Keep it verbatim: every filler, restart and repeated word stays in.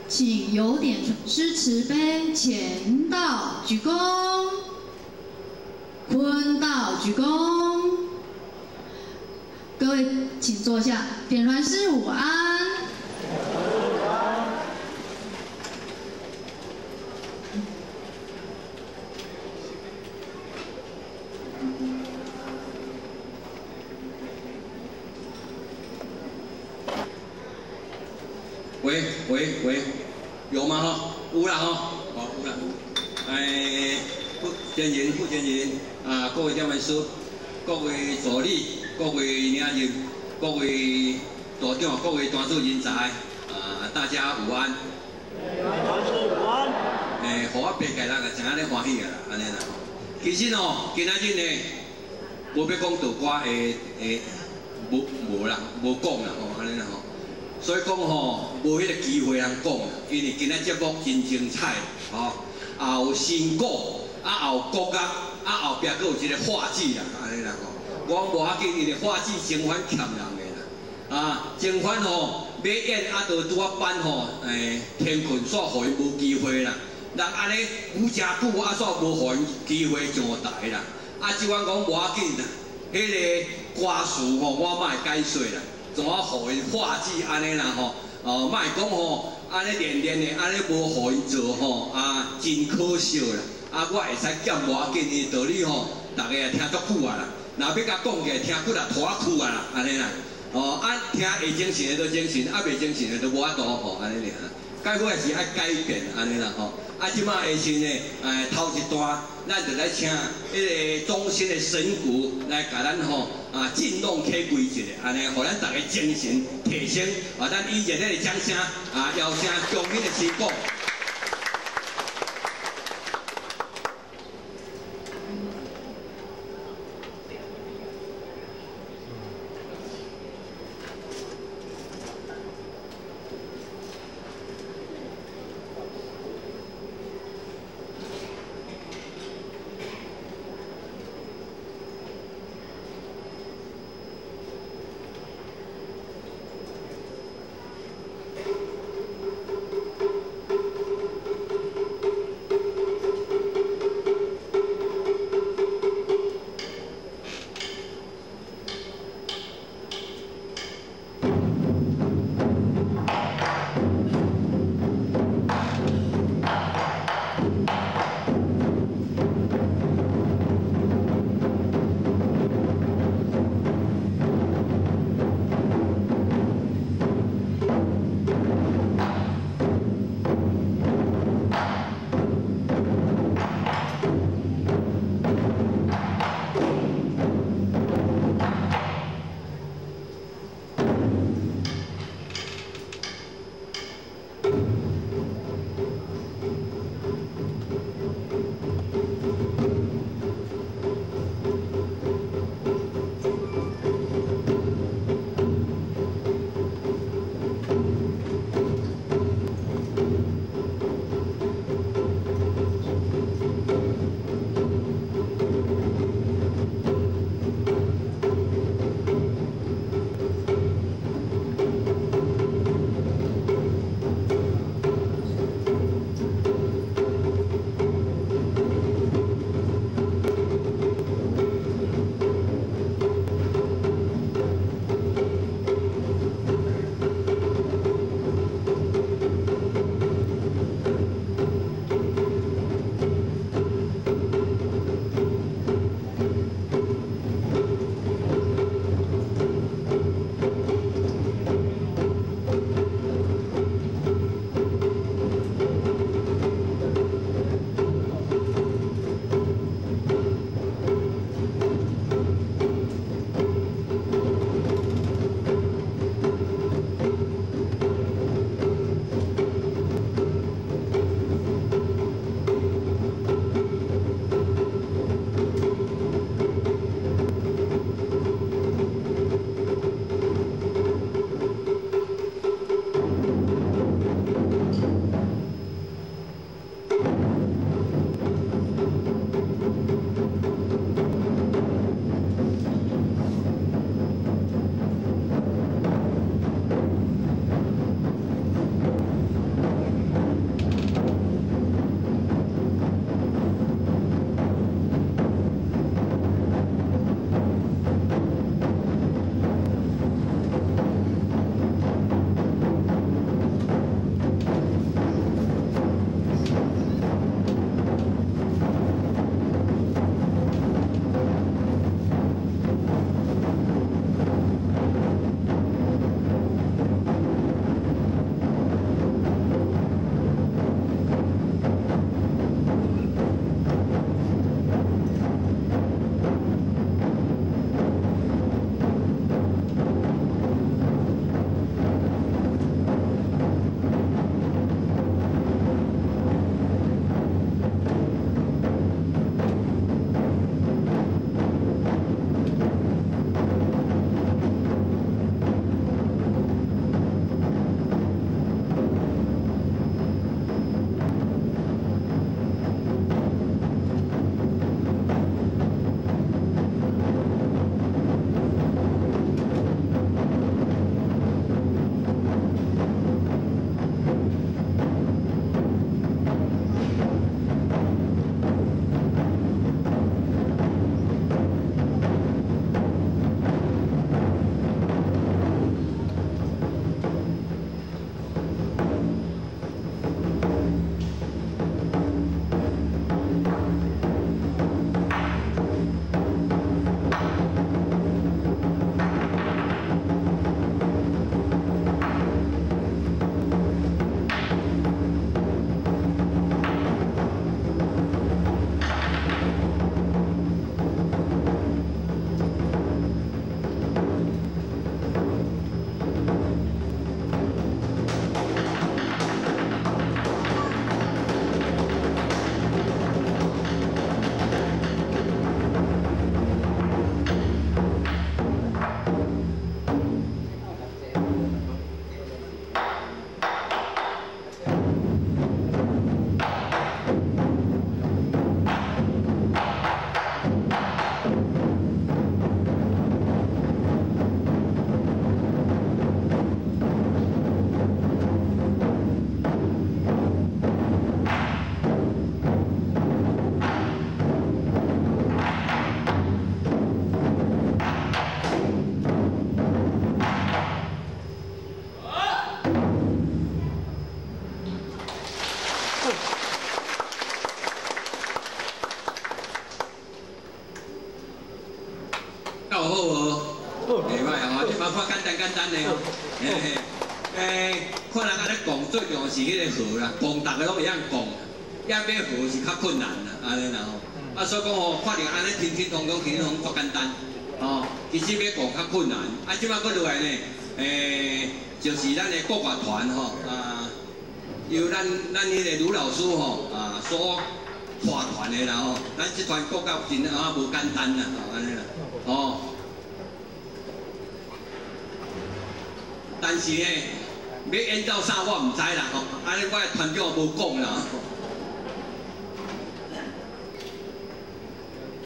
请有点诗词碑前道鞠躬，坤道鞠躬。各位请坐下，点传师午安。 喂喂喂，有吗？哈，有啦哈，哦有啦。哎，副前人副前人啊，各位点文书，各位助理，各位领人，各位组长，各位专属人才，啊，大家午安。 专属午安。 诶，互我别解啦，个真安尼欢喜个啦，安尼啦。其实哦，今仔日呢，无要讲道歌诶诶，无无啦，无讲啦吼，安尼啦吼。所以讲吼，无迄个机会通讲啦，因为今仔节目真精彩，吼，也有新歌，啊也有国乐，啊后壁佫有一个话剧啦，安尼啦吼。我无要紧，因为话剧真反欠人的啦，啊，真反吼要演啊，就拄啊办吼，诶，天困煞互伊无机会啦。人安尼舞诚久，啊煞无互因机会上台啦。啊，即款讲无要紧啦，迄个歌词吼，我莫会解说啦。怎啊，互因话剧安尼啦吼，哦，莫讲吼，安尼连连的，安尼无互因做吼，啊，真可惜啦。啊，我会使减无要紧，伊道理吼，大家也听足久啊啦。若要甲讲起来，听几若拖啊久啊啦，安尼啦。哦，啊，听会精神的都精神，啊袂精神的都无法度吼，安尼尔。该好也是爱改变安尼啦吼。啊，即马下先呢，诶，头一段，咱就来请迄个终身的神鼓来甲咱吼啊振动起规一下，安尼，互咱大家精神提升。啊，咱以热烈的掌声啊，邀请姜敏的师傅。 简单的哦。嘿嘿，诶，看人安尼讲，最重要是迄个和啦，讲大家拢会晓讲，要要和是较困难啦，安尼啦吼。啊，所以讲吼，看着安尼轻轻松松、轻轻松松足简单，哦，其实要讲较困难。啊，即摆搁落来呢，诶，就是咱的国乐团吼，啊，由咱咱迄个卢老师吼，啊所画团的啦吼，咱即团国乐真啊无简单啦，吼安尼啦，哦。但是呢，要演到啥我唔知啦吼，安尼我团长无讲啦。